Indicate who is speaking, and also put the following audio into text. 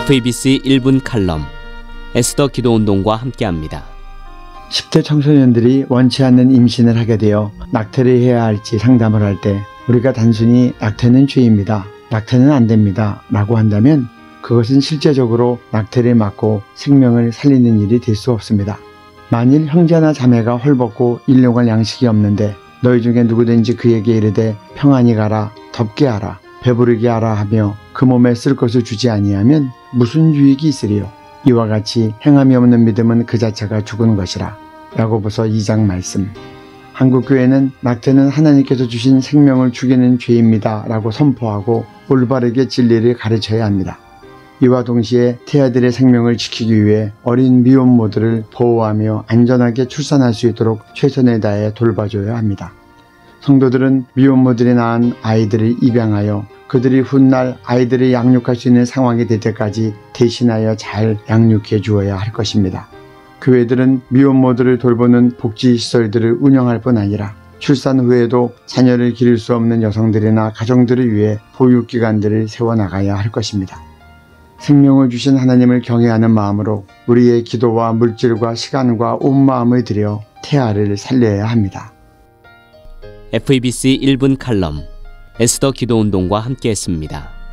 Speaker 1: FEBC 1분 칼럼 에스더 기도운동과 함께합니다.
Speaker 2: 10대 청소년들이 원치 않는 임신을 하게 되어 낙태를 해야 할지 상담을 할 때 우리가 단순히 낙태는 죄입니다, 낙태는 안 됩니다 라고 한다면 그것은 실제적으로 낙태를 막고 생명을 살리는 일이 될 수 없습니다. 만일 형제나 자매가 헐벗고 일용할 양식이 없는데 너희 중에 누구든지 그에게 이르되 평안히 가라, 덥게 하라, 배부르게 하라 하며 그 몸에 쓸 것을 주지 아니하면 무슨 유익이 있으리요. 이와 같이 행함이 없는 믿음은 그 자체가 죽은 것이라. 야고보서 2장 말씀. 한국교회는 낙태는 하나님께서 주신 생명을 죽이는 죄입니다 라고 선포하고 올바르게 진리를 가르쳐야 합니다. 이와 동시에 태아들의 생명을 지키기 위해 어린 미혼모들을 보호하며 안전하게 출산할 수 있도록 최선을 다해 돌봐줘야 합니다. 성도들은 미혼모들이 낳은 아이들을 입양하여 그들이 훗날 아이들을 양육할 수 있는 상황이 될 때까지 대신하여 잘 양육해 주어야 할 것입니다. 교회들은 미혼모들을 돌보는 복지시설들을 운영할 뿐 아니라 출산 후에도 자녀를 기를 수 없는 여성들이나 가정들을 위해 보육기관들을 세워나가야 할 것입니다. 생명을 주신 하나님을 경외하는 마음으로 우리의 기도와 물질과 시간과 온 마음을 들여 태아를 살려야 합니다.
Speaker 1: FEBC 1분 칼럼 에스더 기도운동과 함께했습니다.